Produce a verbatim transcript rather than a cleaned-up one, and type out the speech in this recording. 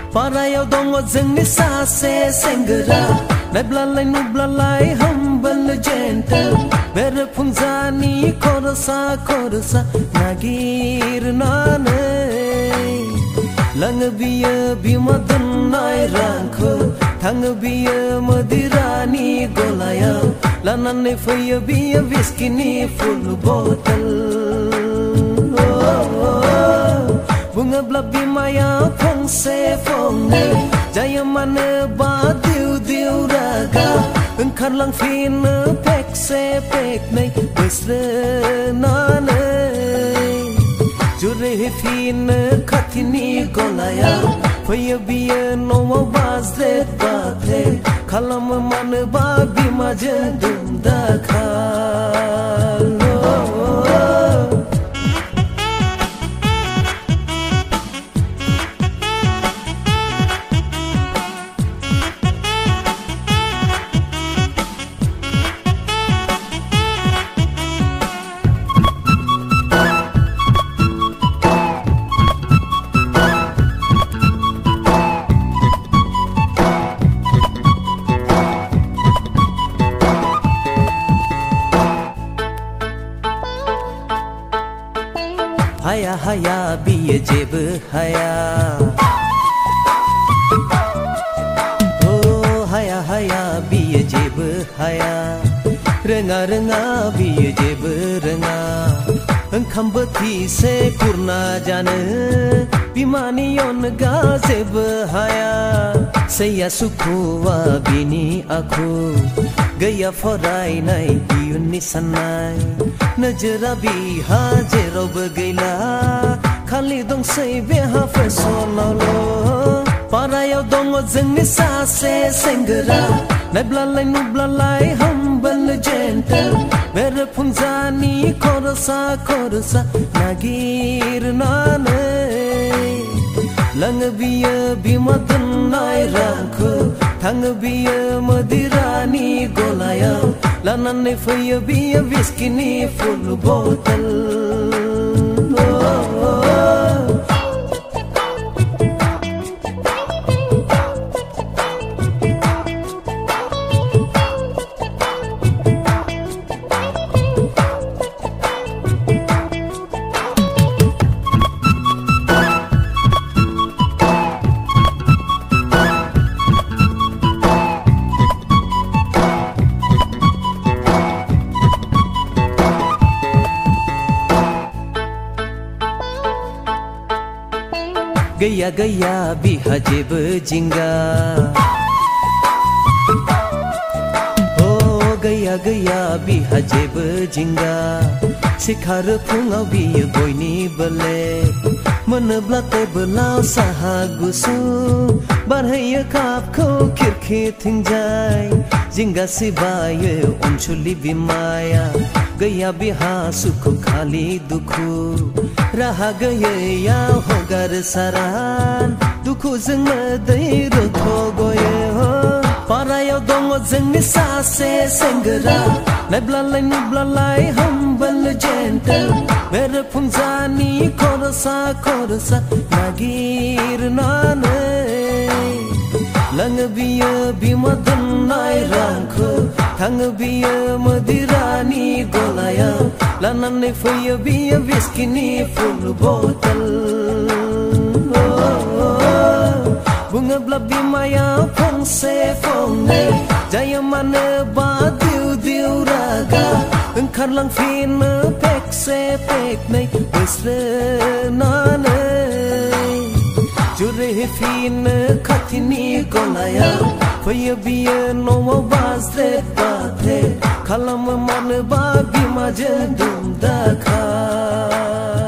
Parayaw dong जोंनि सासे सेंग्रा नायब्लालाय नुब्लालाय humble gentle बेरेफुंजानि खरसा खरसा नागिरनानै लाङो बियो बिमा दोननाय रांखौ थाङो बियो मदिरानि गलायाव लानानै फैयो बियो विस्किनि फुल बटल बुङोब्ला बिमाया फंसे फंनै जायो मानो बा दिउ दिउ रागा ओंखारलांफिनो पेकसे पेकनै बोस्रोनानै जुरिहैफिनो खाथिनि गलायाव फैयो बियो न'आव बाज्रेद बाथ्रेद खालामो मानोबा बिमाजों दुम दाखाल Haya haya biye जेबो हाया Oh haya haya biye जेबो हाया रोङा रोङा बियो जेबो रोङा ओंखाम बोथिसे खुरना जानो बिमानि अनगा जेबो हाया सैया सुखुआ बिनि आखु गैया फरायनाय इयुननि साननाय नोजोरा बिहा जेरावबो गैला खालि दंसै बेहा फेसनावल' पारायाव दङ जोंनि सासे सेंग्रा नायब्लालाय नुब्लालाय humble gentle बेरेफुंजानि खरसा खरसा नागिरनानै लाङो बियो बिमा दोननाय रांखौ थाङो बियो मदिरानि गलायाव लानानै फैयो बियो विस्किनि फुल बटल गैया गैया बिहा जेबो जिंगा ओ गैया गैया बिहा जेबो जिंगा सिखारो फुङाव बियो बयनिबो लेक मोनोब्ला टेबोलाव साहा गुसु बारहैयो कापखौ खिरखिथिंजाय जिंगा सिबायो अनसुलि बिमाया गैया बिहा सुखु खालि दुखु राहा गैयैयाव हगार सारान दुखुजों मोदै रोथ' गयो पारायाव दङ जोंनि सासे सेंग्रा नायब्लालाय नुब्लालाय humble gentle बेरेफुंजानि खरसा खरसा नागिरनानै लाङो बियो बिमा दोननाय रांखौ थाङो बियो मदिरानि गलायाव लानानै फैयो बियो विस्किनि फुल बटल बुङोब्ला बिमाया फंसे फंनै जायो मानो बा दिउ दिउ रागा ओंखारलांफिनो पेकसे पेकनै बोस्रोनानै जुरिहैफिनो खाथिनि गलायाव फैयो बियो न'आव बाज्रेद बाथ्रेद खालामो मानोबा बिमाजों दुम दाखाल